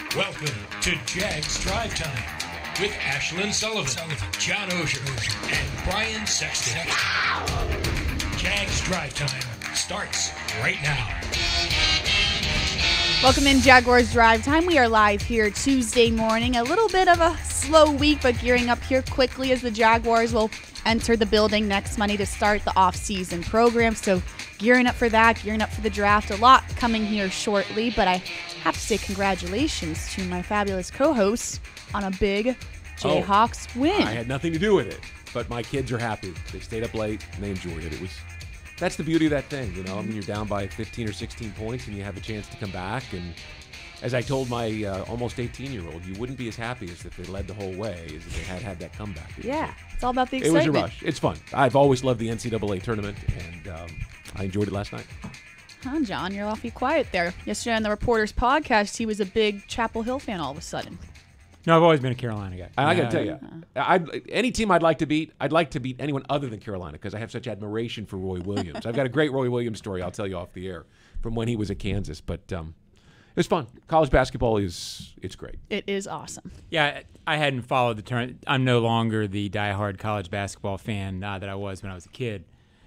Welcome to Jags Drive Time with Ashlyn Sullivan, John Oehser, and Brian Sexton. Jags Drive Time starts right now. Welcome in Jaguars Drive Time. We are live here Tuesday morning. A little bit of a slow week, but gearing up here quickly as the Jaguars will enter the building next Monday to start the off-season program. So gearing up for that, gearing up for the draft. A lot coming here shortly, but I have to say congratulations to my fabulous co-hosts on a big Jayhawks win. I had nothing to do with it, but my kids are happy. They stayed up late and they enjoyed it. That's the beauty of that thing, you know. I mean, you're down by 15 or 16 points and you have a chance to come back. And as I told my almost 18-year-old, you wouldn't be as happy as if they led the whole way as if they had that comeback. Yeah, it's all about the excitement. It was a rush. It's fun. I've always loved the NCAA tournament, and I enjoyed it last night. Huh, John, you're awfully quiet there. Yesterday on the Reporters podcast, he was a big Chapel Hill fan all of a sudden. No, I've always been a Carolina guy. I got to tell you, any team I'd like to beat anyone other than Carolina because I have such admiration for Roy Williams. I've got a great Roy Williams story I'll tell you off the air from when he was at Kansas. But it was fun. College basketball it's great. It is awesome. Yeah, I hadn't followed the tournament. I'm no longer the diehard college basketball fan that I was when I was a kid.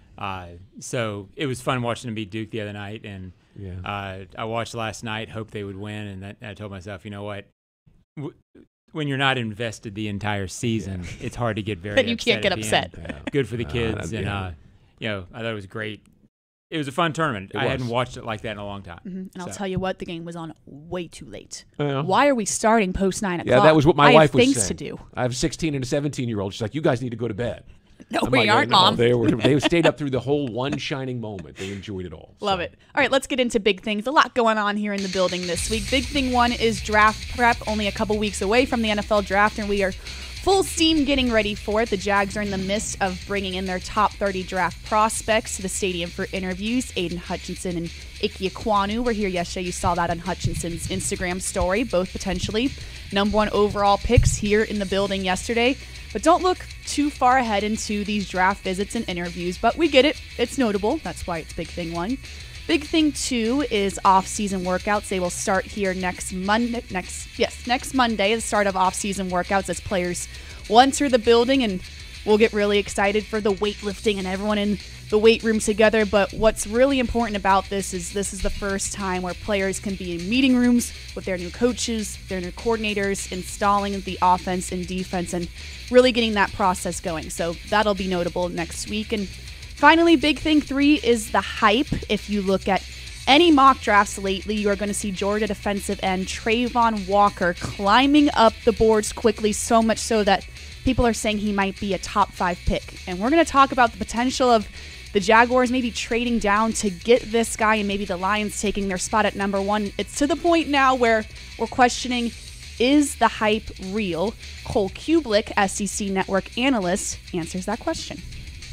So it was fun watching them beat Duke the other night. And I watched last night, hoped they would win. And I told myself, you know what? When you're not invested the entire season, it's hard to get very upset. You can't get upset. Good for the kids. And, I thought it was great. It was a fun tournament. I hadn't watched it like that in a long time. Mm-hmm. And I'll tell you what, the game was on way too late. Why are we starting post 9 o'clock? Yeah, that was what my wife was saying. I have things to do. I have a 16 and a 17-year-old. She's like, you guys need to go to bed. No, we aren't, Mom. They stayed up through the whole one shining moment. They enjoyed it all. Love it. All right, let's get into big things. A lot going on here in the building this week. Big thing one is draft prep, only a couple weeks away from the NFL draft, and we are full steam getting ready for it. The Jags are in the midst of bringing in their top 30 draft prospects to the stadium for interviews. Aidan Hutchinson and Ike Ekwonu were here yesterday. You saw that on Hutchinson's Instagram story, both potentially #1 overall picks here in the building yesterday. But don't look too far ahead into these draft visits and interviews. But we get it. It's notable. That's why it's big thing one. Big thing two is off-season workouts. They will start here next Monday, the start of off-season workouts as players will enter the building, and we'll get really excited for the weightlifting and everyone in the weight room together. But what's really important about this is the first time where players can be in meeting rooms with their new coaches, their new coordinators, installing the offense and defense and really getting that process going. So that'll be notable next week. And finally, big thing 3 is the hype. If you look at any mock drafts lately, you are going to see Georgia defensive end Travon Walker climbing up the boards quickly, so much so that people are saying he might be a top 5 pick. And we're going to talk about the potential of the Jaguars maybe trading down to get this guy and maybe the Lions taking their spot at #1. It's to the point now where we're questioning, is the hype real? Cole Kublick, SEC Network analyst, answers that question.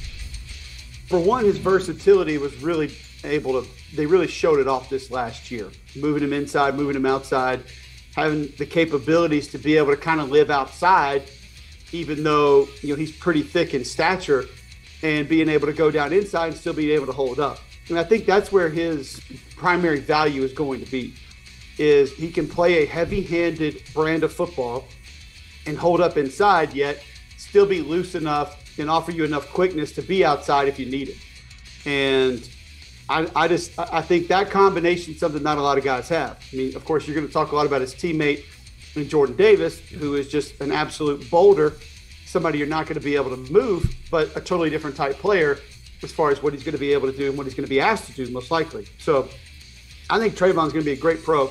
For one, his versatility was really they really showed it off this last year. Moving him inside, moving him outside, having the capabilities to be able to kind of live outside, even though he's pretty thick in stature, and being able to go down inside and still being able to hold up. And I think that's where his primary value is going to be, is he can play a heavy-handed brand of football and hold up inside, yet still be loose enough and offer you enough quickness to be outside if you need it. And I think that combination is something not a lot of guys have. I mean, of course, you're going to talk a lot about his teammate in Jordan Davis, who is just an absolute boulder, somebody you're not going to be able to move, but a totally different type player as far as what he's going to be able to do and what he's going to be asked to do, most likely. So I think Travon's going to be a great pro.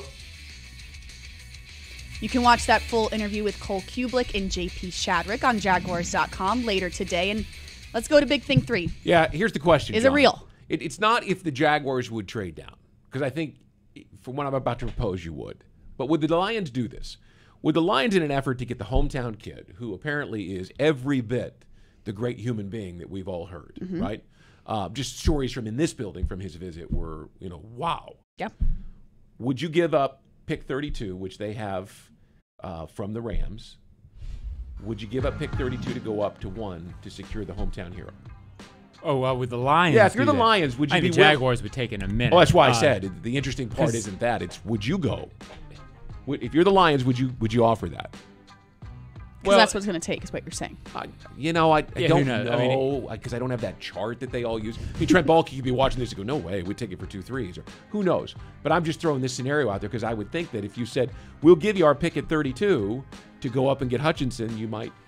You can watch that full interview with Cole Kublick and JP Shadrick on Jaguars.com later today. And let's go to big thing 3. Yeah, here's the question, Is John. it real? It's not if the Jaguars would trade down, because I think from what I'm about to propose, you would. But would the Lions do this? Would the Lions, in an effort to get the hometown kid, who apparently is every bit the great human being that we've all heard, right? Just stories from in this building from his visit were, wow. Yeah. Would you give up pick 32, which they have from the Rams? Would you give up pick 32 to go up to 1 to secure the hometown hero? Oh, well, with the Lions. Yeah, if you're the Lions, would you be the Jaguars would take in a minute. Oh, that's why I said the interesting part isn't that. It's would you go? If you're the Lions, would you offer that? Because that's what it's going to take, is what you're saying. I don't know, because I don't have that chart that they all use. I mean, Trent Baalke could be watching this and go, no way, we'd take it for 2 threes, or who knows. But I'm just throwing this scenario out there because I would think that if you said, we'll give you our pick at 32 to go up and get Hutchinson, you might.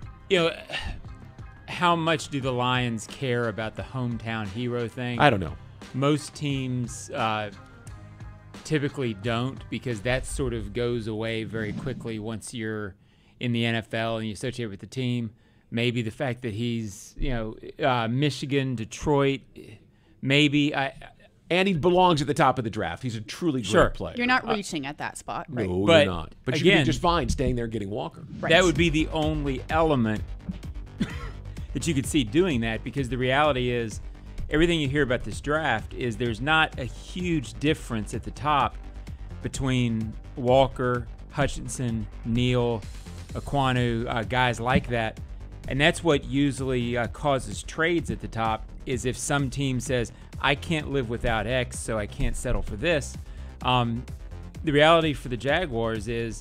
How much do the Lions care about the hometown hero thing? I don't know. Most teams typically don't, because that sort of goes away very quickly once you're in the NFL and you associate with the team. Maybe the fact that he's, Michigan, Detroit, maybe. And he belongs at the top of the draft. He's a truly great player. You're not reaching at that spot, right? No, you're not. But again, you can be just fine staying there and getting Walker. Right. That would be the only element that you could see doing that, because the reality is everything you hear about this draft is there's not a huge difference at the top between Walker, Hutchinson, Neal, Aquanu, guys like that. And that's what usually causes trades at the top, is if some team says, I can't live without X, so I can't settle for this. The reality for the Jaguars is,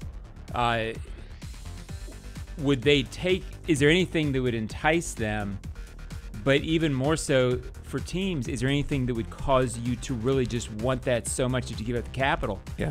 is there anything that would entice them? But even more so for teams, is there anything that would cause you to really just want that so much that you give up the capital? Yeah.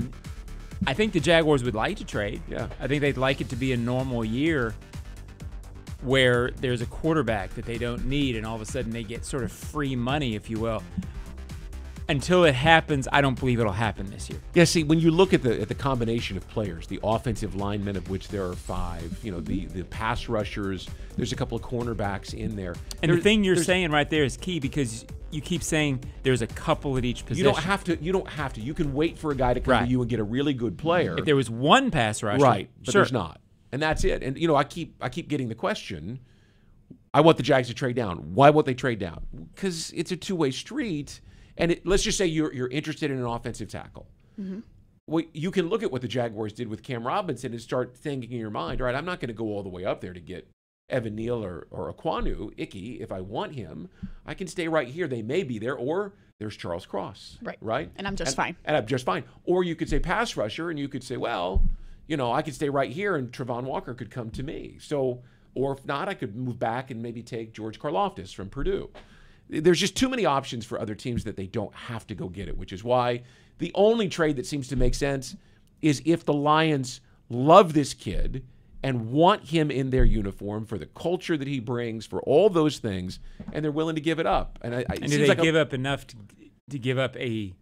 I think the Jaguars would like to trade. Yeah. I think they'd like it to be a normal year where there's a quarterback that they don't need, and all of a sudden they get sort of free money, if you will. Until it happens, I don't believe it'll happen this year. Yeah, see, when you look at the combination of players, the offensive linemen, of which there are 5, the pass rushers, there's a couple of cornerbacks in there. And the thing you're saying right there is key, because you keep saying there's a couple at each position. You don't have to. You can wait for a guy to come to you and get a really good player. If there was one pass rusher. Right, but there's not. And that's it. And, I keep getting the question, I want the Jags to trade down. Why won't they trade down? Because it's a two-way street. And let's just say you're interested in an offensive tackle. Mm-hmm. Well, you can look at what the Jaguars did with Cam Robinson and start thinking in your mind, all right, I'm not going to go all the way up there to get Evan Neal or Aquanu, Icky. If I want him, I can stay right here. They may be there. Or there's Charles Cross. Right? And I'm just fine. And I'm just fine. Or you could say pass rusher, and you could say, well, I could stay right here, and Travon Walker could come to me. So, or if not, I could move back and maybe take George Karlaftis from Purdue. There's just too many options for other teams that they don't have to go get it, which is why the only trade that seems to make sense is if the Lions love this kid and want him in their uniform for the culture that he brings, for all those things, and they're willing to give it up. And do they give up enough to give up a,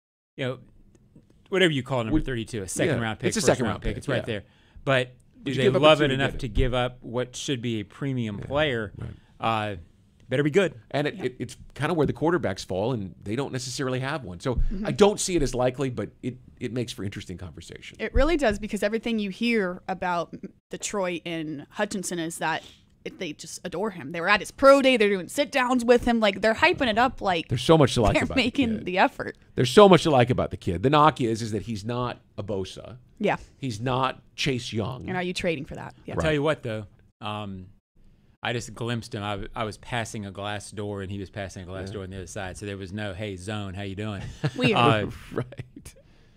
whatever you call number 32, a second-round pick? It's a second-round pick. It's right there. But do they love it enough to give up what should be a premium player? Right. Better be good. And it's kind of where the quarterbacks fall, and they don't necessarily have one. So I don't see it as likely, but it makes for interesting conversation. It really does, because everything you hear about Detroit and Hutchinson is that they just adore him. They were at his pro day. They're doing sit-downs with him. Like, they're hyping it up like there's so much to like about they're making the effort. There's so much to like about the kid. The knock is that he's not a Bosa. Yeah. He's not Chase Young. And are you trading for that? Yeah. I'll tell you what, though. I just glimpsed him. I was passing a glass door, and he was passing a glass door on the other side. So there was no, hey, zone, how you doing? Weird. Right.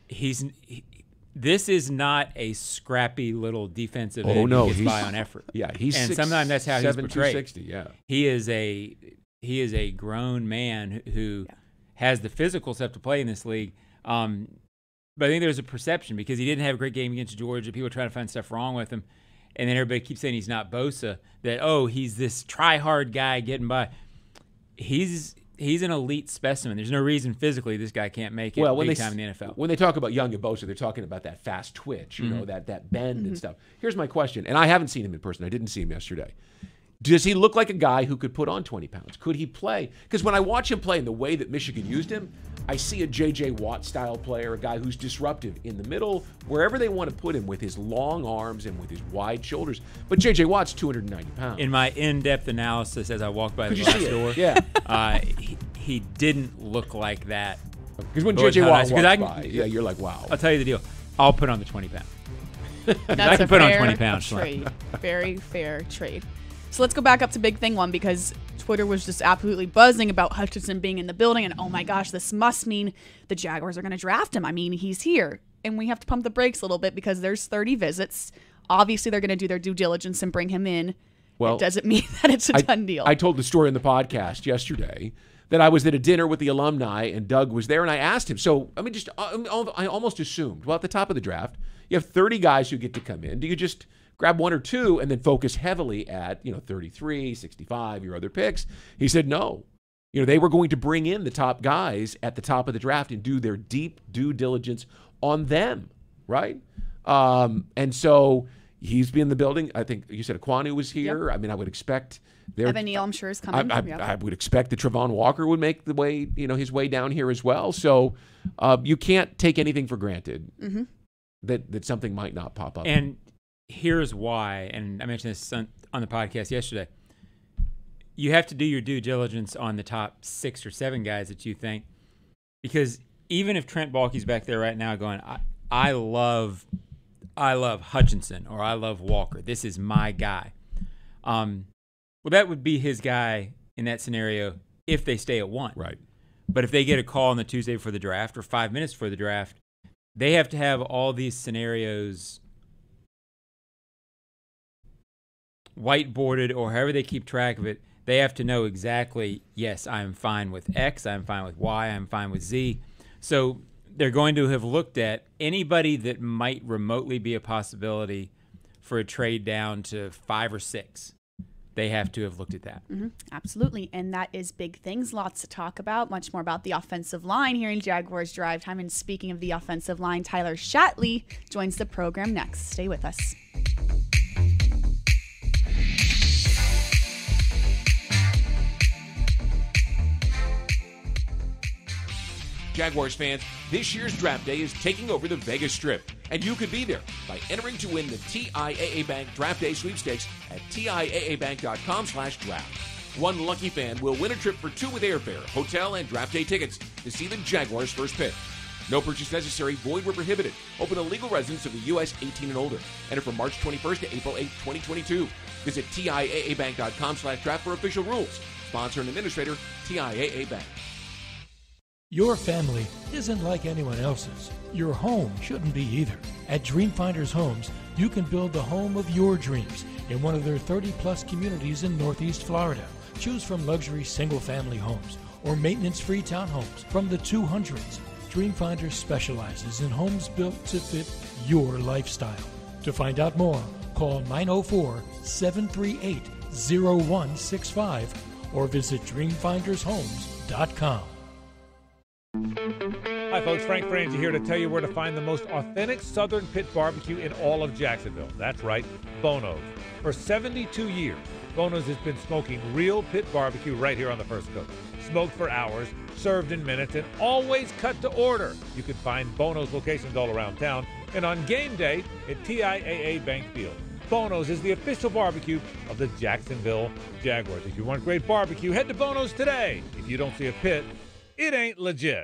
This is not a scrappy little defensive end no, who gets by on effort. Yeah, and sometimes that's how he's portrayed. 260, yeah. He is a grown man who has the physical stuff to play in this league. But I think there's a perception, because he didn't have a great game against Georgia. People are trying to find stuff wrong with him. And then everybody keeps saying he's not Bosa, that, he's this try-hard guy getting by. He's an elite specimen. There's no reason physically this guy can't make it big time in the NFL. When they talk about Young and Bosa, they're talking about that fast twitch, that bend and stuff. Here's my question, and I haven't seen him in person. I didn't see him yesterday. Does he look like a guy who could put on 20 pounds? Could he play? Because when I watch him play in the way that Michigan used him, I see a J.J. Watt-style player, a guy who's disruptive in the middle, wherever they want to put him, with his long arms and with his wide shoulders. But J.J. Watt's 290 pounds. In my in-depth analysis as I walked by the glass door, he didn't look like that. Because when J.J. Watt walks by, you're like, wow. I'll tell you the deal. I'll put on the 20 pounds. I can put on 20 pounds. Trade. Very fair trade. So let's go back up to Big Thing 1, because Twitter was just absolutely buzzing about Hutchinson being in the building, and oh my gosh, this must mean the Jaguars are going to draft him. I mean, he's here. and we have to pump the brakes a little bit because there's 30 visits. Obviously, they're going to do their due diligence and bring him in. Well, it doesn't mean that it's a done deal. I told the story in the podcast yesterday that I was at a dinner with the alumni and Doug was there, and I asked him. So, I mean, I almost assumed, well, at the top of the draft, you have 30 guys who get to come in. Do you just grab one or two and then focus heavily at, 33, 65, your other picks? He said no. They were going to bring in the top guys at the top of the draft and do their deep due diligence on them, right? And so he's been in the building. I think you said Aquanu was here. Yep. I mean, I would expect Evan Neal, I'm sure, is coming. I would expect that Travon Walker would make the way, his way down here as well. So you can't take anything for granted that something might not pop up. And here's why, and I mentioned this on the podcast yesterday. You have to do your due diligence on the top 6 or 7 guys that you think, because even if Trent Baalke's back there right now going, I love Hutchinson or I love Walker, this is my guy. Well, that would be his guy in that scenario if they stay at 1. Right. But if they get a call on the Tuesday before the draft or 5 minutes before the draft, they have to have all these scenarios whiteboarded or however they keep track of it. They have to know exactly, yes, I'm fine with X, I'm fine with Y, I'm fine with Z. So they're going to have looked at anybody that might remotely be a possibility for a trade down to 5 or 6. They have to have looked at that. Mm-hmm. Absolutely. And that is big things. Lots to talk about. Much more about the offensive line here in Jaguars Drive Time. And speaking of the offensive line, Tyler Shatley joins the program next. Stay with us. Jaguars fans, this year's draft day is taking over the Vegas Strip, and you could be there by entering to win the TIAA Bank Draft Day Sweepstakes at TIAABank.com/draft. One lucky fan will win a trip for 2 with airfare, hotel, and draft day tickets to see the Jaguars' first pick. No purchase necessary, void where prohibited. Open to legal residents of the U.S. 18 and older. Enter from March 21st to April 8, 2022. Visit TIAABank.com/draft for official rules. Sponsor and administrator, TIAA Bank. Your family isn't like anyone else's. Your home shouldn't be either. At Dreamfinders Homes, you can build the home of your dreams in one of their 30-plus communities in Northeast Florida. Choose from luxury single-family homes or maintenance-free townhomes from the 200s. Dreamfinders specializes in homes built to fit your lifestyle. To find out more, call 904-738-0165 or visit dreamfindershomes.com. Hi folks, Frank Frangie here to tell you where to find the most authentic Southern Pit barbecue in all of Jacksonville. That's right, Bono's. For 72 years, Bono's has been smoking real pit barbecue right here on the First Coast. Smoked for hours, served in minutes, and always cut to order. You can find Bono's locations all around town and on game day at TIAA Bank Field. Bono's is the official barbecue of the Jacksonville Jaguars. If you want great barbecue, head to Bono's today. If you don't see a pit, it ain't legit.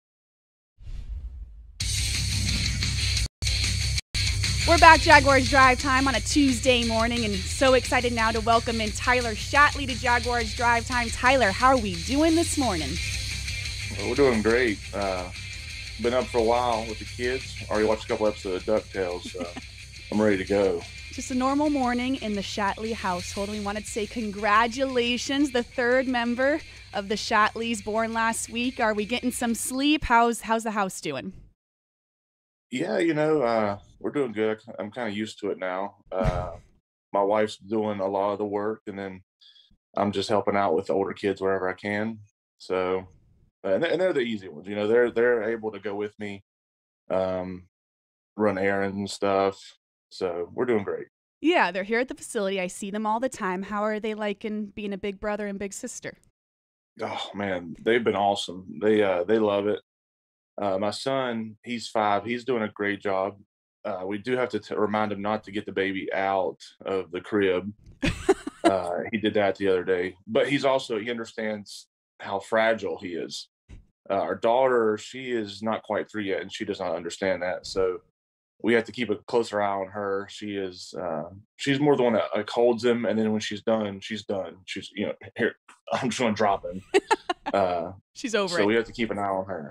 We're back, Jaguars Drive Time on a Tuesday morning, and so excited now to welcome in Tyler Shatley to Jaguars Drive Time. Tyler, how are we doing this morning? Well, we're doing great. Been up for a while with the kids. Already watched a couple episodes of DuckTales, so I'm ready to go. Just a normal morning in the Shatley household. We wanted to say congratulations, the 3rd member of the Shatleys born last week. Are we getting some sleep? How's the house doing? Yeah, we're doing good. I'm kind of used to it now. My wife's doing a lot of the work, and then I'm just helping out with the older kids wherever I can. So, and they're the easy ones. They're able to go with me, run errands and stuff. So we're doing great. Yeah, they're here at the facility. I see them all the time. How are they liking being a big brother and big sister? Oh man, they've been awesome. They love it. My son, he's 5. He's doing a great job. We do have to remind him not to get the baby out of the crib. He did that the other day. But he understands how fragile he is. Our daughter, she is not quite 3 yet, and she does not understand that. So we have to keep a closer eye on her. She's more the one that holds him, and then when she's done, she's done. She's, here, I'm just going to drop him. She's over it. So we have to keep an eye on her.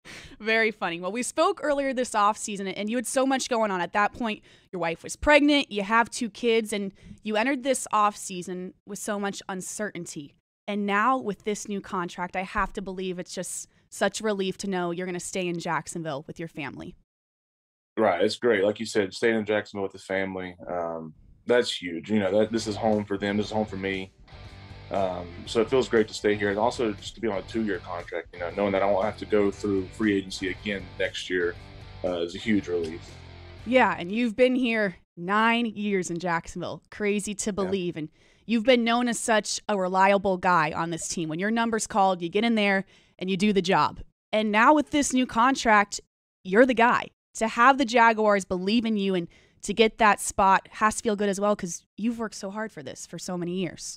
Very funny. Well, we spoke earlier this offseason, and you had so much going on. At that point, your wife was pregnant, you have 2 kids, and you entered this offseason with so much uncertainty. And now with this new contract, I have to believe it's just such a relief to know you're going to stay in Jacksonville with your family. Right. It's great. Like you said, staying in Jacksonville with the family, that's huge. You know, this is home for them. This is home for me. So it feels great to stay here, and also just to be on a 2-year contract, you know, knowing that I won't have to go through free agency again next year is a huge relief. Yeah, and you've been here 9 years in Jacksonville. Crazy to believe. Yeah. And you've been known as such a reliable guy on this team. When your number's called, you get in there and you do the job. And now with this new contract, you're the guy. To have the Jaguars believe in you and to get that spot has to feel good as well, because you've worked so hard for this for so many years.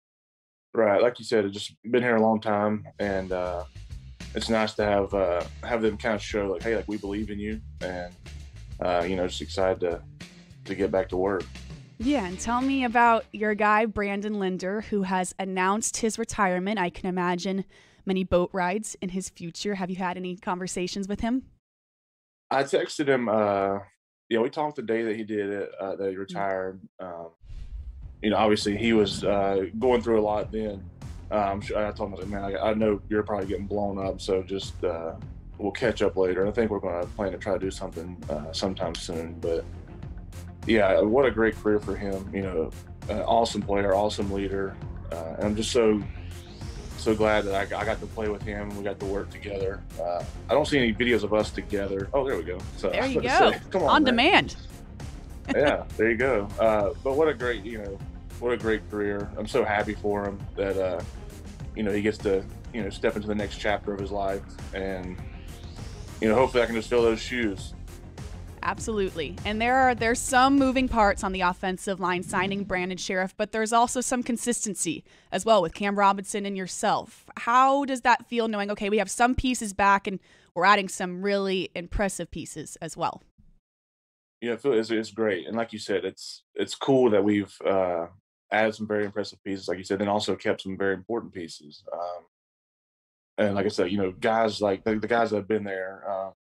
Right, like you said, I've just been here a long time, and it's nice to have them kind of show, like, hey, like, we believe in you, and you know, just excited to get back to work. Yeah, and tell me about your guy, Brandon Linder, who has announced his retirement. I can imagine many boat rides in his future. Have you had any conversations with him? I texted him. We talked the day that he did it, that he retired. You know, obviously he was going through a lot then. I told him, I was like, man, I know you're probably getting blown up, so just we'll catch up later. And I think we're going to plan to try to do something sometime soon. But yeah, what a great career for him. You know, an awesome player, awesome leader, and I'm just so glad that I got to play with him and we got to work together. I don't see any videos of us together. Oh, there we go. So there you go. Come on demand. Yeah, there you go. But what a great career. I'm so happy for him that, you know, he gets to, you know, step into the next chapter of his life. And, you know, hopefully I can just fill those shoes. Absolutely. And there's some moving parts on the offensive line, signing Brandon Sheriff, but there's also some consistency as well with Cam Robinson and yourself. How does that feel knowing, okay, we have some pieces back and we're adding some really impressive pieces as well? Yeah, it's great. And like you said, it's cool that we've added some very impressive pieces, like you said, and also kept some very important pieces. And like I said, you know, guys like the guys that have been there,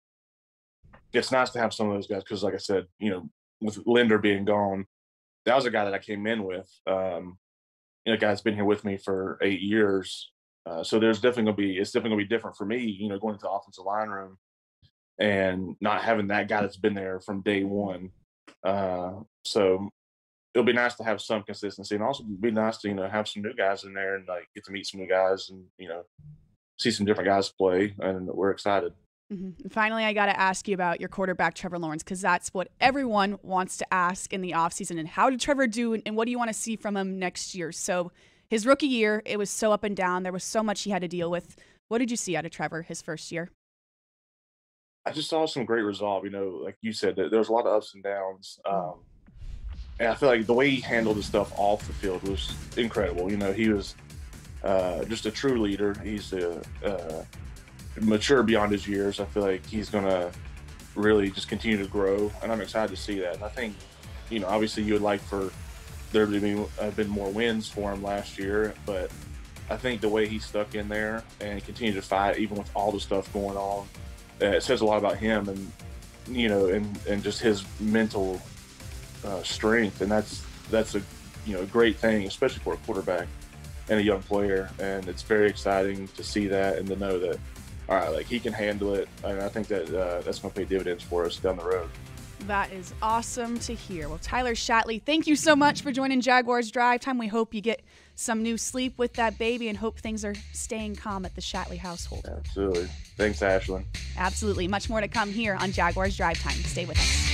it's nice to have some of those guys because, like I said, you know, with Linder being gone, that was a guy that I came in with. You know, guy's been here with me for 8 years. So it's definitely gonna be different for me, you know, going into the offensive line room and not having that guy that's been there from day one. So it'll be nice to have some consistency, and also be nice to, you know, have some new guys in there and like get to meet some new guys and, you know, see some different guys play, and we're excited. Mm-hmm. And finally, I got to ask you about your quarterback, Trevor Lawrence, because that's what everyone wants to ask in the offseason. And how did Trevor do, and what do you want to see from him next year? So his rookie year, it was so up and down. There was so much he had to deal with. What did you see out of Trevor his first year? I just saw some great resolve. You know, like you said, there was a lot of ups and downs. And I feel like the way he handled the stuff off the field was incredible. You know, he was just a true leader. He's mature beyond his years. I feel like he's going to really just continue to grow, and I'm excited to see that. And I think, you know, obviously you would like for there to be been more wins for him last year, but I think the way he stuck in there and continued to fight, even with all the stuff going on, it says a lot about him and, you know, and just his mental strength. And that's a, you know, a great thing, especially for a quarterback and a young player. And it's very exciting to see that and to know that, all right, like he can handle it. And I think that that's going to pay dividends for us down the road. That is awesome to hear. Well, Tyler Shatley, thank you so much for joining Jaguars Drive Time. We hope you get some new sleep with that baby and hope things are staying calm at the Shatley household. Absolutely. Thanks, Ashlyn. Absolutely. Much more to come here on Jaguars Drive Time. Stay with us.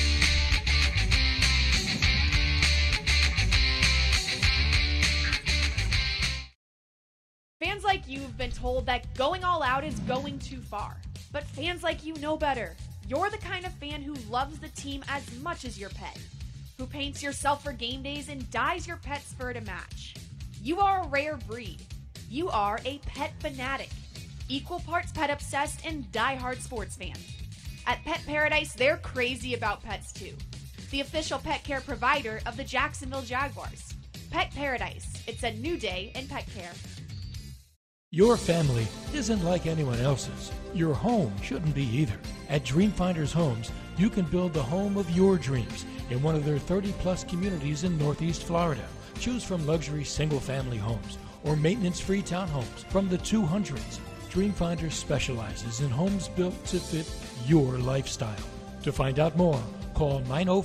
Fans like you have been told that going all out is going too far. But fans like you know better. You're the kind of fan who loves the team as much as your pet, who paints yourself for game days and dyes your pet's fur to match. You are a rare breed. You are a pet fanatic, equal parts pet obsessed and diehard sports fan. At Pet Paradise, they're crazy about pets too. The official pet care provider of the Jacksonville Jaguars. Pet Paradise. It's a new day in pet care. Your family isn't like anyone else's. Your home shouldn't be either. At Dreamfinders Homes, you can build the home of your dreams in one of their 30-plus communities in Northeast Florida. Choose from luxury single-family homes or maintenance-free townhomes from the 200s. Dreamfinders specializes in homes built to fit your lifestyle. To find out more, call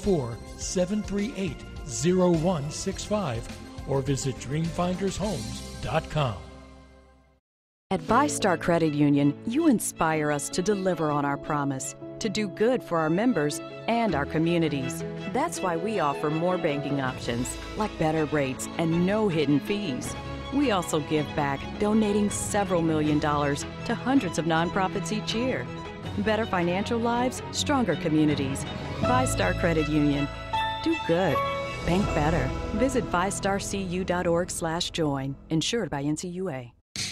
904-738-0165 or visit dreamfindershomes.com. At VyStar Credit Union, you inspire us to deliver on our promise, to do good for our members and our communities. That's why we offer more banking options, like better rates and no hidden fees. We also give back, donating several $1 million to hundreds of nonprofits each year. Better financial lives, stronger communities. VyStar Credit Union. Do good. Bank better. Visit vystarcu.org/join. Insured by NCUA.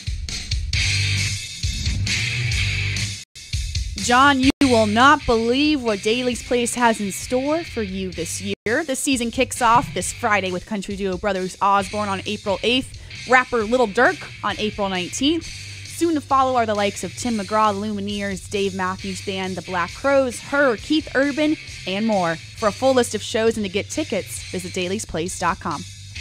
John, you will not believe what Daly's Place has in store for you this year. The season kicks off this Friday with country duo Brothers Osborne on April 8th, rapper Little Durk on April 19th. Soon to follow are the likes of Tim McGraw, the Lumineers, Dave Matthews Band, the Black Crowes, Her, Keith Urban, and more. For a full list of shows and to get tickets, visit dailysplace.com.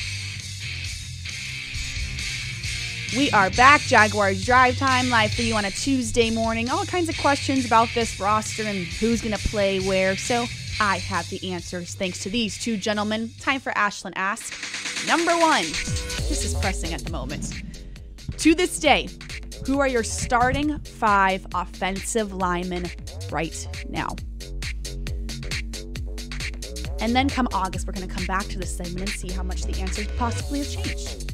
We are back, Jaguars Drive Time, live for you on a Tuesday morning. All kinds of questions about this roster and who's going to play where, so I have the answers thanks to these two gentlemen. Time for Ashlyn Ask. Number one, this is pressing at the moment. To this day, who are your starting 5 offensive linemen right now? And then come August, we're going to come back to this segment and see how much the answers possibly have changed.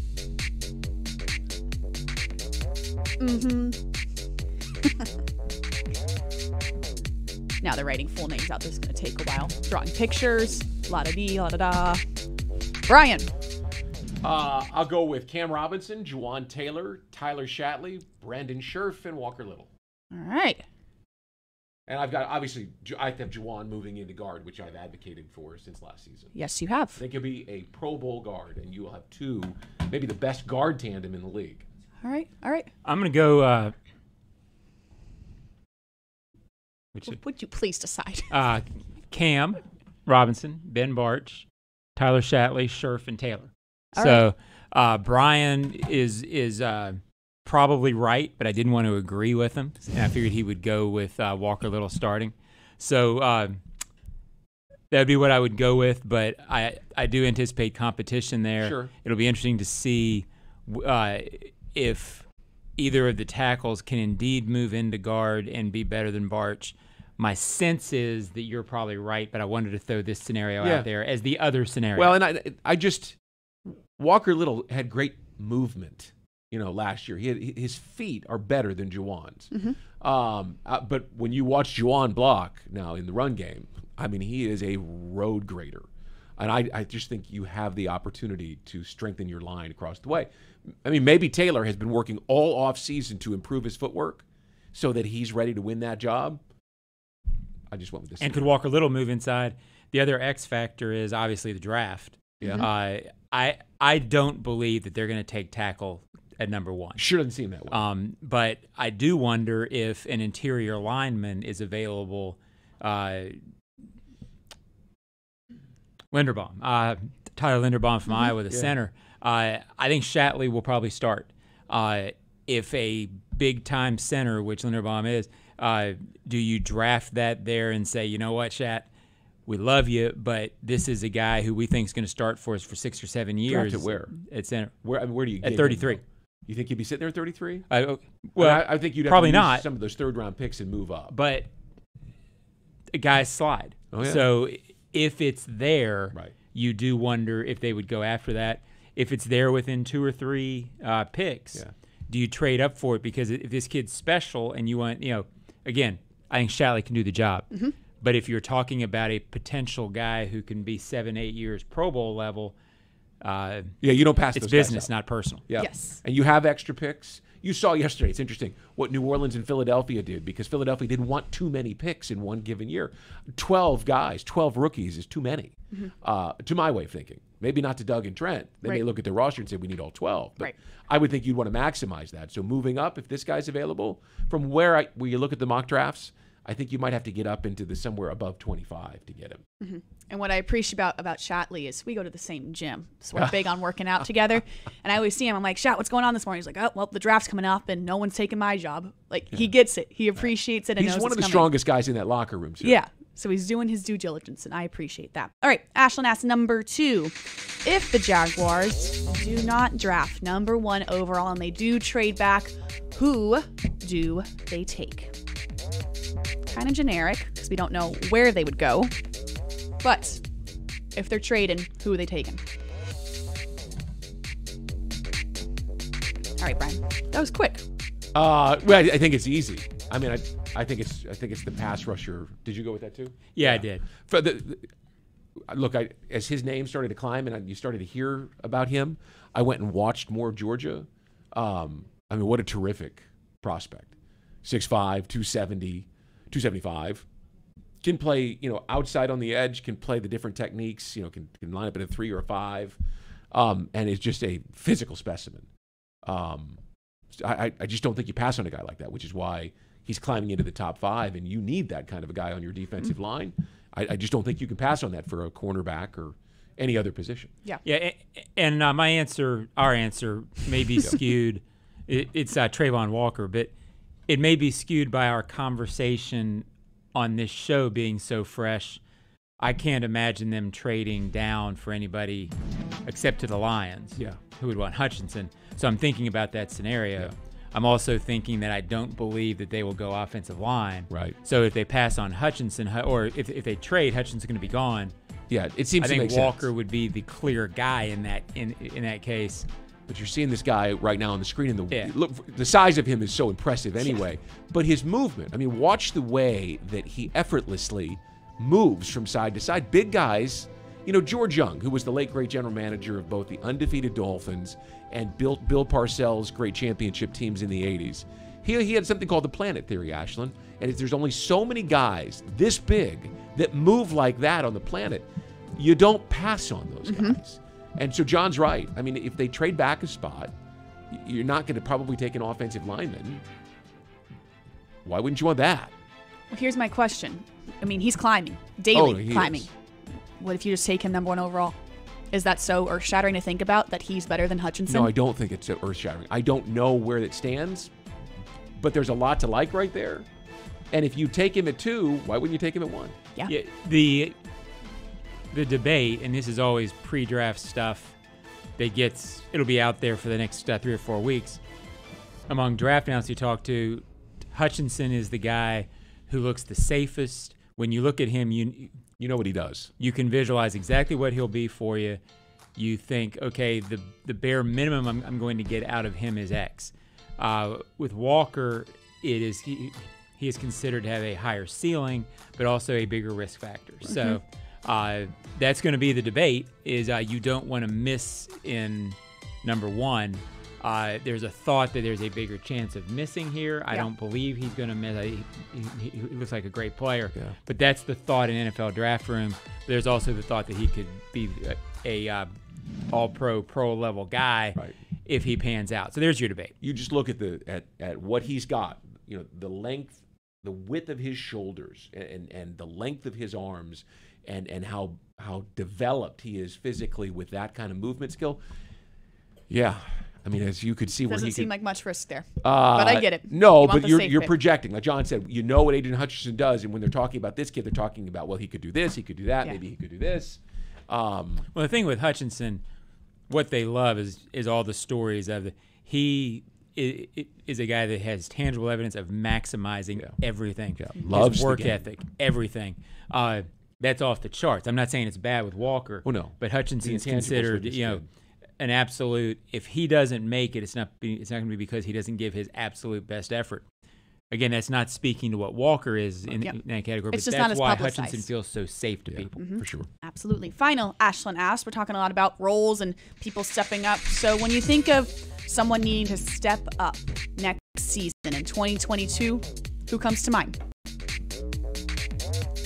Now they're writing full names out. This is going to take a while. Drawing pictures. La-da-dee, la-da-da. Brian. I'll go with Cam Robinson, Juwan Taylor, Tyler Shatley, Brandon Scherf, and Walker Little. All right. And I've got, obviously, I have to have Juwan moving into guard, which I've advocated for since last season. Yes, you have. I think he'll be a Pro Bowl guard, and you will have 2, maybe the best guard tandem in the league. All right, all right. I'm going to go... Would you please decide? Cam Robinson, Ben Barch, Tyler Shatley, Scherf, and Taylor. All so Brian is probably right, but I didn't want to agree with him, and I figured he would go with Walker Little starting. So that would be what I would go with, but I do anticipate competition there. Sure. It'll be interesting to see if either of the tackles can indeed move into guard and be better than Barch. My sense is that you're probably right, but I wanted to throw this scenario out there as the other scenario. Well, and I just Walker Little had great movement, last year. His feet are better than Juwan's. But when you watch Juwan block now in the run game, I mean, he is a road grader. And I just think you have the opportunity to strengthen your line across the way. I mean, maybe Taylor has been working all off season to improve his footwork so that he's ready to win that job. I just went with this. And could Walker Little move inside? The other X factor is obviously the draft. Yeah. I don't believe that they're going to take tackle at number 1. Sure doesn't seem that way. But I do wonder if an interior lineman is available. Linderbaum, Tyler Linderbaum from Iowa, the center. I think Shatley will probably start. If a big-time center, which Linderbaum is, do you draft that there and say, you know what, Shat, we love you, but this is a guy who we think is going to start for us for 6 or 7 years. Draft it where? At center. Where do you get at 33? Him? You think he'd be sitting there at 33? I think you'd have probably to use not some of those third-round picks and move up. But guys slide. Oh, yeah. So if it's there, right, you do wonder if they would go after that. If it's there within 2 or 3 picks, do you trade up for it? Because if this kid's special and you want, again, I think Shatley can do the job. But if you're talking about a potential guy who can be 7-8 years Pro Bowl level, you don't pass. It's those business, guys up. not personal. Yeah. Yes. And you have extra picks. You saw yesterday. It's interesting what New Orleans and Philadelphia did because Philadelphia didn't want too many picks in one given year. 12 guys, 12 rookies is too many, to my way of thinking. Maybe not to Doug and Trent. They may look at their roster and say, we need all 12. But I would think you'd want to maximize that. So moving up, if this guy's available, from where you look at the mock drafts, I think you might have to get up into the somewhere above 25 to get him. Mm-hmm. And what I appreciate about Shatley is we go to the same gym. So we're big on working out together. And I always see him. I'm like, Shat, what's going on this morning? He's like, oh, well, the draft's coming up and no one's taking my job. Like, he gets it. He appreciates it and knows He's one of the coming. strongest guys in that locker room, too. Yeah. So he's doing his due diligence, and I appreciate that. All right, Ashlyn asks number 2. If the Jaguars do not draft number 1 overall and they do trade back, who do they take? Kind of generic, because we don't know where they would go. But if they're trading, who are they taking? All right, Brian. That was quick. Well, I think it's easy. I mean, I think it's the pass rusher. Did you go with that too? Yeah, I did. For look, as his name started to climb and you started to hear about him, I went and watched more of Georgia. I mean, what a terrific prospect. 6'5", 270, 275. Can play, outside on the edge, can play the different techniques, can line up at a 3 or a 5, and is just a physical specimen. I just don't think you pass on a guy like that, which is why he's climbing into the top 5, and you need that kind of a guy on your defensive line. I just don't think you can pass on that for a cornerback or any other position. Yeah, and our answer may be skewed. It's Trayvon Walker, but it may be skewed by our conversation on this show being so fresh. I can't imagine them trading down for anybody except to the Lions, who would want Hutchinson. So I'm thinking about that scenario. Yeah. I'm also thinking that I don't believe that they will go offensive line. Right. So if they pass on Hutchinson, or if they trade, Hutchinson's going to be gone. Yeah, it seems to make sense. I think Walker would be the clear guy in that case. But you're seeing this guy right now on the screen, and look, the size of him is so impressive anyway. Yeah. But his movement, I mean, watch the way that he effortlessly moves from side to side. Big guys, George Young, who was the late great general manager of both the undefeated Dolphins and Bill Parcells' great championship teams in the 80s. He had something called the planet theory, Ashlyn. And if there's only so many guys this big that move like that on the planet, you don't pass on those guys. And so John's right. I mean, if they trade back a spot, you're not going to probably take an offensive lineman. Why wouldn't you want that? Well, here's my question. I mean, he's climbing. Daily climbing. Is. What if you just take him number 1 overall? Is that so earth-shattering to think about, that he's better than Hutchinson? No, I don't think it's so earth-shattering. I don't know where it stands, but there's a lot to like right there. And if you take him at 2, why wouldn't you take him at 1? Yeah. The debate, and this is always pre-draft stuff that it'll be out there for the next 3 or 4 weeks. Among draft analysts you talk to, Hutchinson is the guy who looks the safest. When you look at him, you know what he does. You can visualize exactly what he'll be for you. You think, okay, the bare minimum I'm going to get out of him is X. With Walker, he is considered to have a higher ceiling, but also a bigger risk factor. So that's going to be the debate, is you don't want to miss in number 1. There's a thought that there's a bigger chance of missing here. I don't believe he's going to miss. He looks like a great player. Yeah. But that's the thought in NFL draft room. There's also the thought that he could be a all-pro, pro-level guy if he pans out. So there's your debate. You just look at what he's got. The length, the width of his shoulders, and the length of his arms, and how developed he is physically with that kind of movement skill. Yeah. I mean, as you could see, doesn't seem like much risk there, but I get it. No, but you're projecting. Like John said, you know what Aidan Hutchinson does, and when they're talking about this kid, they're talking about, well, he could do this, he could do that, maybe he could do this. Well, the thing with Hutchinson, what they love is all the stories of he is a guy that has tangible evidence of maximizing everything. Yeah. Loves his work ethic, everything. That's off the charts. I'm not saying it's bad with Walker. Oh no, but Hutchinson's considered, an absolute. If he doesn't make it, it's not going to be because he doesn't give his absolute best effort. Again, that's not speaking to what Walker is in that category, but that's why Hutchinson feels so safe to people, for sure. Absolutely. Final, Ashlyn asked, we're talking a lot about roles and people stepping up. So when you think of someone needing to step up next season in 2022, who comes to mind?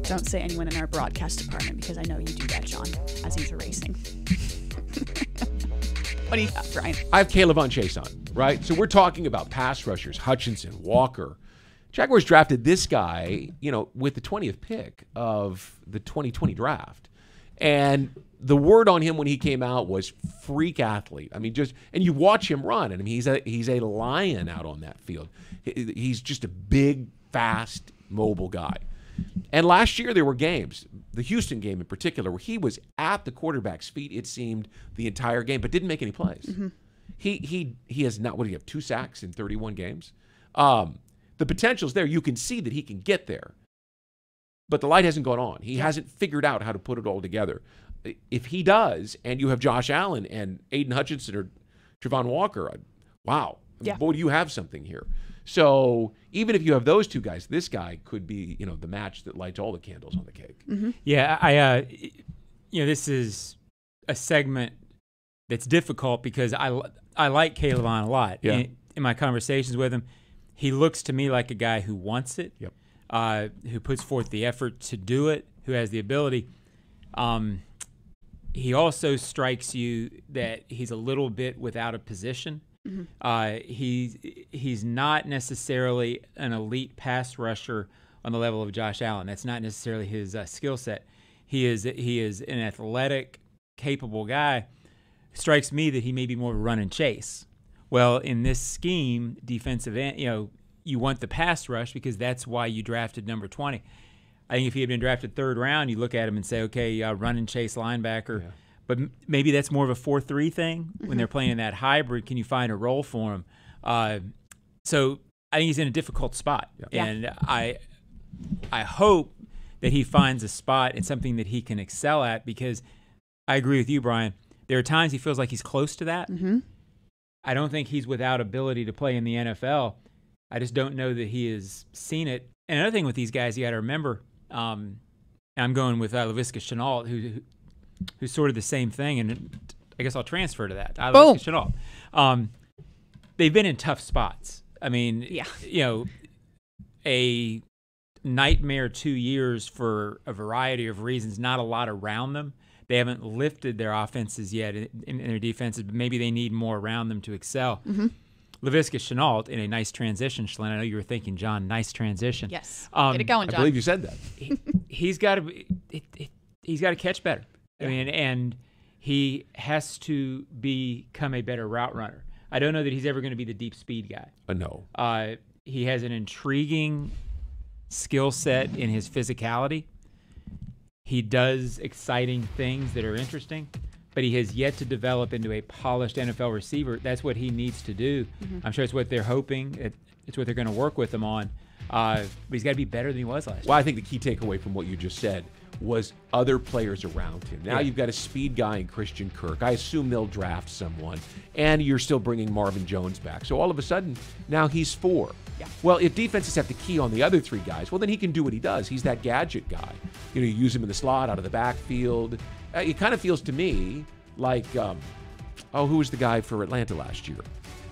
Don't say anyone in our broadcast department because I know you do that, John, as he's erasing. What do you have, Brian? I have Kayvon Chase on, right? So we're talking about pass rushers, Hutchinson, Walker. Jaguars drafted this guy, with the 20th pick of the 2020 draft. And the word on him when he came out was freak athlete. I mean, and you watch him run, and I mean, he's a lion out on that field. He's just a big, fast, mobile guy. And last year there were games, the Houston game in particular, where he was at the quarterback's feet, it seemed, the entire game, but didn't make any plays. Mm-hmm. He has not, what do you have, 2 sacks in 31 games? The potential's there. You can see that he can get there. But the light hasn't gone on. He hasn't figured out how to put it all together. If he does, and you have Josh Allen and Aidan Hutchinson or Travon Walker, wow. Boy, do you have something here. So even if you have those two guys, this guy could be, the match that lights all the candles on the cake. Mm-hmm. Yeah, this is a segment that's difficult because I like Kayvon a lot. Yeah. In my conversations with him, he looks to me like a guy who wants it. Yep. Who puts forth the effort to do it, who has the ability. He also strikes you that he's a little bit without a position. Mm-hmm. He's not necessarily an elite pass rusher on the level of Josh Allen. That's not necessarily his skill set. He is an athletic, capable guy. Strikes me that he may be more of a run and chase. Well, in this scheme, defensive end, you want the pass rush because that's why you drafted number 20. I think if he had been drafted 3rd round, you look at him and say, okay, run and chase linebacker. Yeah. But maybe that's more of a 4-3 thing when they're playing in that hybrid. Can you find a role for him? So I think he's in a difficult spot. Yeah. And I hope that he finds a spot and something that he can excel at because I agree with you, Brian. There are times he feels like he's close to that. Mm-hmm. I don't think he's without ability to play in the NFL. I just don't know that he has seen it. And another thing with these guys, you got to remember, I'm going with Laviska Shenault, who's sort of the same thing, and I guess I'll transfer to that. Laviska Shenault. They've been in tough spots. I mean, a nightmare 2 years for a variety of reasons, not a lot around them. They haven't lifted their offenses yet in their defenses, but maybe they need more around them to excel. Mm-hmm. Laviska Shenault in a nice transition. Shalyn, I know you were thinking, John, nice transition. Yes, get it going, John. I believe you said that. He's got to catch better. I mean, and he has to become a better route runner. I don't know that he's ever going to be the deep speed guy. No. He has an intriguing skill set in his physicality. He does exciting things that are interesting, but he has yet to develop into a polished NFL receiver. That's what he needs to do. Mm-hmm. I'm sure it's what they're hoping. It's what they're going to work with him on. But he's got to be better than he was last year. Well, I think the key takeaway from what you just said was other players around him. Now you've got a speed guy in Christian Kirk. I assume they'll draft someone. And you're still bringing Marvin Jones back. So all of a sudden, now he's 4. Yeah. Well, if defenses have to key on the other 3 guys, well, then he can do what he does. He's that gadget guy. You use him in the slot, out of the backfield. It kind of feels to me like, who was the guy for Atlanta last year?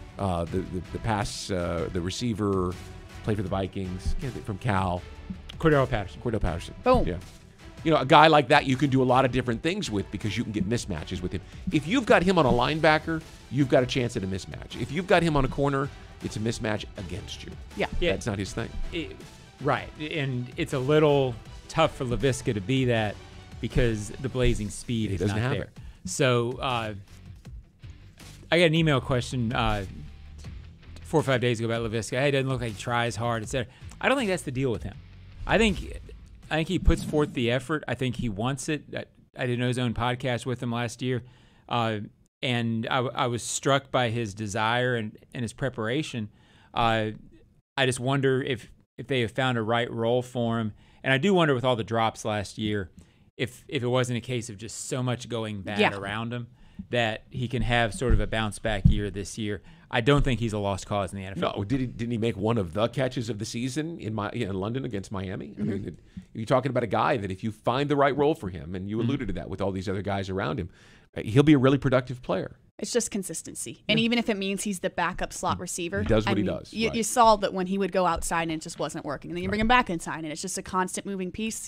The receiver, played for the Vikings, from Cal. Cordell Patterson. Boom. Yeah. A guy like that you can do a lot of different things with because you can get mismatches with him. If you've got him on a linebacker, you've got a chance at a mismatch. If you've got him on a corner, it's a mismatch against you. Yeah. That's not his thing. Right. And it's a little tough for Laviska to be that because the blazing speed is not there. So I got an email question 4 or 5 days ago about Laviska. Hey, it doesn't look like he tries hard, etc. I don't think that's the deal with him. I think he puts forth the effort. I think he wants it. I did his own podcast with him last year, and I was struck by his desire and his preparation. I just wonder if they have found a right role for him. And I do wonder with all the drops last year, if it wasn't a case of just so much going bad around him that he can have sort of a bounce back year this year. I don't think he's a lost cause in the NFL. No, didn't he make one of the catches of the season in London against Miami? Mm-hmm. I mean, you're talking about a guy that if you find the right role for him, and you alluded to that with all these other guys around him, he'll be a really productive player. It's just consistency. And even if it means he's the backup slot receiver. He does what he does. You saw that when he would go outside and it just wasn't working. And then you bring him back inside and it's just a constant moving piece.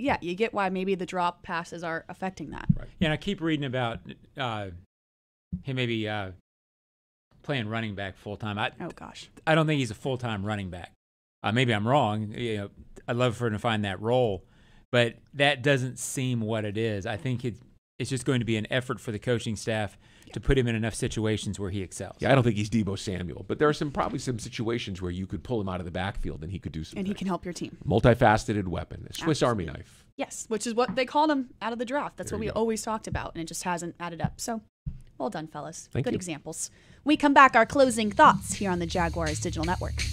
yeah, you get why maybe the drop passes are affecting that. Right. Yeah, and I keep reading about him maybe playing running back full time. Oh gosh, I don't think he's a full time running back. Maybe I'm wrong. I'd love for him to find that role, but that doesn't seem what it is. I think it's just going to be an effort for the coaching staff to put him in enough situations where he excels. Yeah, I don't think he's Deebo Samuel, but there are probably some situations where you could pull him out of the backfield and he could do something. And he can help your team. Multifaceted weapon, a Swiss Absolutely. Army knife. Yes, which is what they called him out of the draft. That's There what we you go. always talked about, and it just hasn't added up. So, well done, fellas. Thank Good you. examples. When we come back, our closing thoughts here on the Jaguars Digital Network.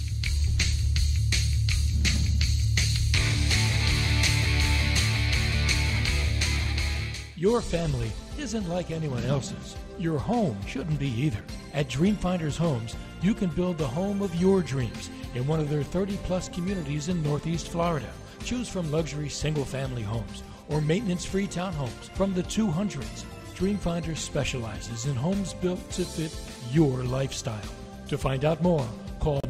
Your family isn't like anyone else's. Your home shouldn't be either. At Dreamfinders Homes, you can build the home of your dreams in one of their 30-plus communities in Northeast Florida. Choose from luxury single-family homes or maintenance-free townhomes from the 200s. Dreamfinders specializes in homes built to fit your lifestyle. To find out more, call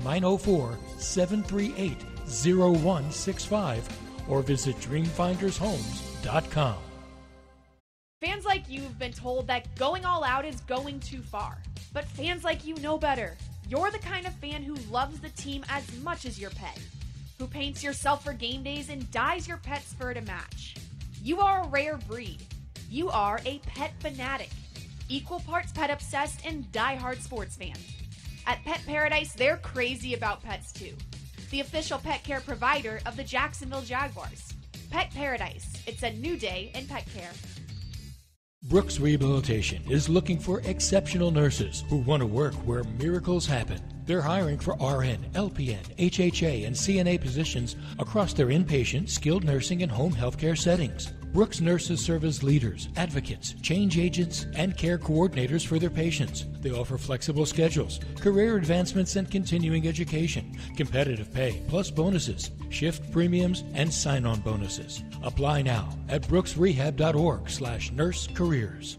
904-738-0165 or visit dreamfindershomes.com. Fans like you have been told that going all out is going too far. But fans like you know better. You're the kind of fan who loves the team as much as your pet, who paints yourself for game days and dyes your pet's fur to match. You are a rare breed. You are a pet fanatic, equal parts pet obsessed and diehard sports fan. At Pet Paradise, they're crazy about pets too. The official pet care provider of the Jacksonville Jaguars. Pet Paradise. It's a new day in pet care. Brooks Rehabilitation is looking for exceptional nurses who want to work where miracles happen. They're hiring for RN, LPN, HHA, and CNA positions across their inpatient, skilled nursing, and home healthcare settings. Brooks nurses serve as leaders, advocates, change agents, and care coordinators for their patients. They offer flexible schedules, career advancements, and continuing education, competitive pay, plus bonuses, shift premiums, and sign-on bonuses. Apply now at brooksrehab.org/nurse careers.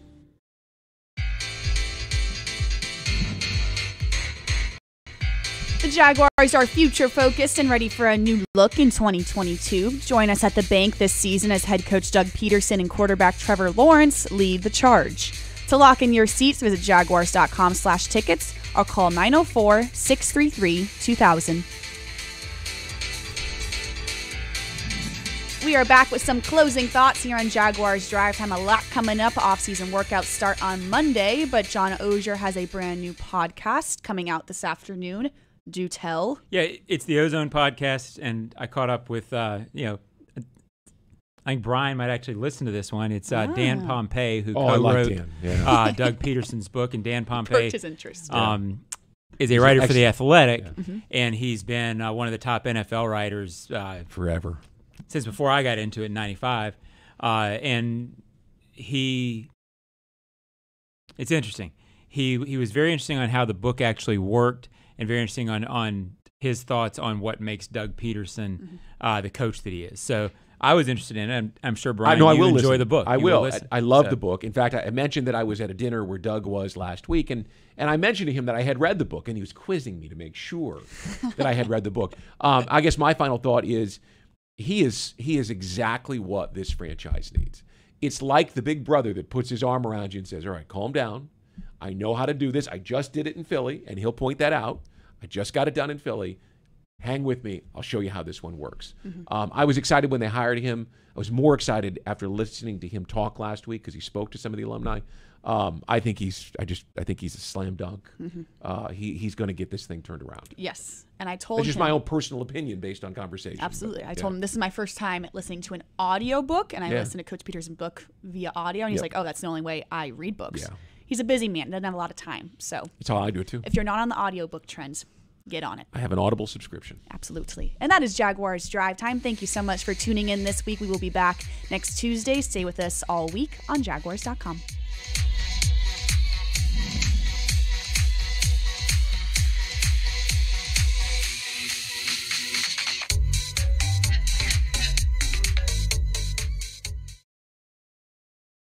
The Jaguars are future-focused and ready for a new look in 2022. Join us at the bank this season as head coach Doug Peterson and quarterback Trevor Lawrence lead the charge. To lock in your seats, visit jaguars.com/tickets or call 904-633-2000. We are back with some closing thoughts here on Jaguars Drive Time. A lot coming up. Off-season workouts start on Monday, but John Oehser has a brand new podcast coming out this afternoon. Do tell. Yeah, it's the Ozone podcast, and I caught up with, I think Brian might actually listen to this one. It's Dan Pompei, who co-wrote Doug Peterson's book, and Dan Pompei his interest. is a writer for The Athletic, and he's been one of the top NFL writers forever. Since before I got into it in 95. And it's interesting. He was very interesting on how the book actually worked, and very interesting on his thoughts on what makes Doug Peterson the coach that he is. So I was interested in it. I'm sure, Brian, you will enjoy the book. I will. I love the book. In fact, I mentioned that I was at a dinner where Doug was last week, and I mentioned to him that I had read the book, and he was quizzing me to make sure that I had read the book. I guess my final thought is he is exactly what this franchise needs. It's like the big brother that puts his arm around you and says, all right, calm down. I know how to do this. I just did it in Philly, and he'll point that out. I just got it done in Philly. Hang with me. I'll show you how this one works. I was excited when they hired him. I was more excited after listening to him talk last week because he spoke to some of the alumni. I think he's a slam dunk. He's going to get this thing turned around. Yes, and I told him. It's just my own personal personal opinion based on conversation. Absolutely. I told him this is my first time listening to an audio book, and I listened to Coach Peterson's book via audio, and he's like, oh, that's the only way I read books. Yeah. He's a busy man. Doesn't have a lot of time. So that's how I do it, too. If you're not on the audiobook trends, get on it. I have an Audible subscription. Absolutely. And that is Jaguars Drive Time. Thank you so much for tuning in this week. We will be back next Tuesday. Stay with us all week on Jaguars.com.